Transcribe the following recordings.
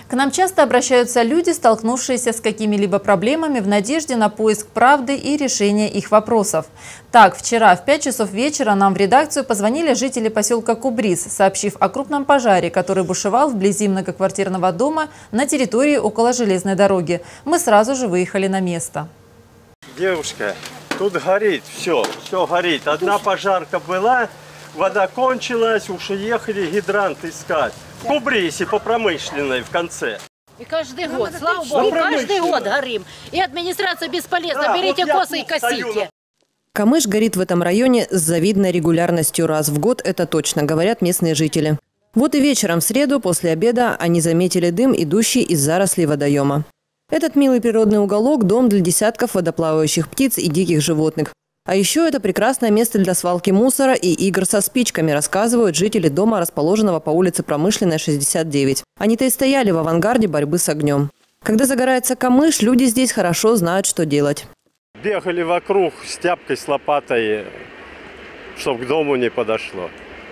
К нам часто обращаются люди, столкнувшиеся с какими-либо проблемами в надежде на поиск правды и решение их вопросов. Так, вчера в 5 часов вечера нам в редакцию позвонили жители поселка Кубрис, сообщив о крупном пожаре, который бушевал вблизи многоквартирного дома на территории около железной дороги. Мы сразу же выехали на место. Девушка, тут горит, все горит. Одна пожарка была, вода кончилась, уж ехали гидрант искать. В Кубрисе по Промышленной в конце. И каждый год, слава богу, каждый год горим. И администрация бесполезна, да, берите вот косы и косите. Камыш горит в этом районе с завидной регулярностью раз в год, это точно, говорят местные жители. Вот и вечером в среду после обеда они заметили дым, идущий из зарослей водоема. Этот милый природный уголок – дом для десятков водоплавающих птиц и диких животных. А еще это прекрасное место для свалки мусора и игр со спичками, рассказывают жители дома, расположенного по улице Промышленная, 69. Они-то и стояли в авангарде борьбы с огнем. Когда загорается камыш, люди здесь хорошо знают, что делать. Бегали вокруг с тяпкой, с лопатой, чтобы к дому не подошло.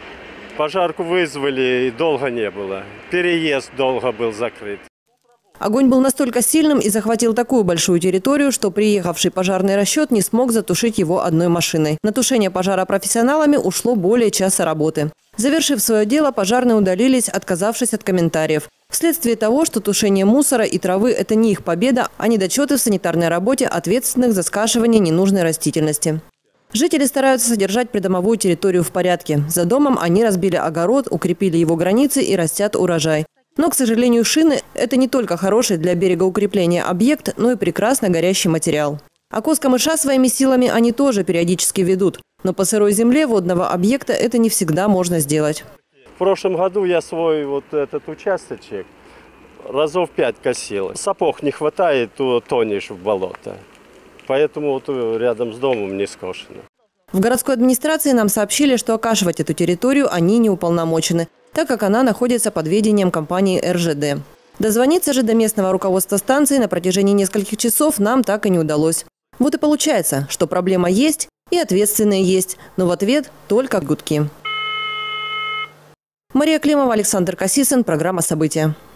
Пожарку вызвали, и долго не было. Переезд долго был закрыт. Огонь был настолько сильным и захватил такую большую территорию, что приехавший пожарный расчет не смог затушить его одной машиной. На тушение пожара профессионалами ушло более часа работы. Завершив свое дело, пожарные удалились, отказавшись от комментариев. Вследствие того, что тушение мусора и травы – это не их победа, а недочеты в санитарной работе ответственных за скашивание ненужной растительности. Жители стараются содержать придомовую территорию в порядке. За домом они разбили огород, укрепили его границы и растят урожай. Но, к сожалению, шины – это не только хороший для берегоукрепления объект, но и прекрасно горящий материал. А коз камыша своими силами они тоже периодически ведут. Но по сырой земле водного объекта это не всегда можно сделать. В прошлом году я свой вот этот участочек разов 5 косил. Сапог не хватает, то тонешь в болото. Поэтому вот рядом с домом не скошено. В городской администрации нам сообщили, что окашивать эту территорию они не уполномочены, так как она находится под ведением компании РЖД. Дозвониться же до местного руководства станции на протяжении нескольких часов нам так и не удалось. Вот и получается, что проблема есть и ответственные есть, но в ответ только гудки. Мария Климова, Александр Косицын, программа «События».